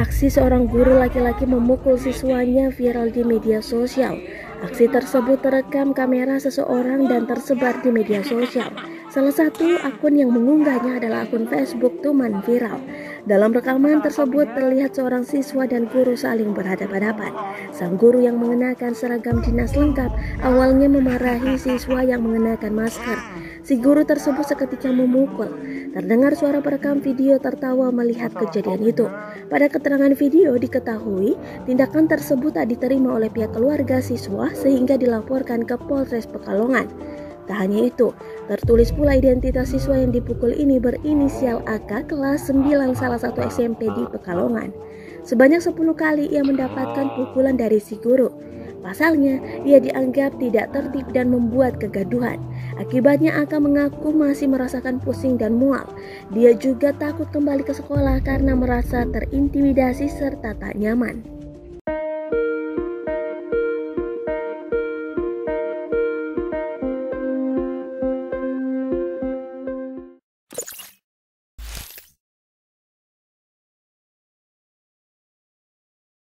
Aksi seorang guru laki-laki memukul siswanya viral di media sosial. Aksi tersebut terekam kamera seseorang dan tersebar di media sosial. Salah satu akun yang mengunggahnya adalah akun Facebook Tuman Viral. Dalam rekaman tersebut terlihat seorang siswa dan guru saling berhadapan-hadapan. Sang guru yang mengenakan seragam dinas lengkap awalnya memarahi siswa yang mengenakan masker. Si guru tersebut seketika memukul. Terdengar suara perekam video tertawa melihat kejadian itu. Pada keterangan video diketahui tindakan tersebut tak diterima oleh pihak keluarga siswa sehingga dilaporkan ke Polres Pekalongan. Tak hanya itu, tertulis pula identitas siswa yang dipukul ini berinisial AK kelas 9 salah satu SMP di Pekalongan. Sebanyak 10 kali ia mendapatkan pukulan dari si guru. Pasalnya, ia dianggap tidak tertib dan membuat kegaduhan. Akibatnya AK mengaku masih merasakan pusing dan mual. Dia juga takut kembali ke sekolah karena merasa terintimidasi serta tak nyaman.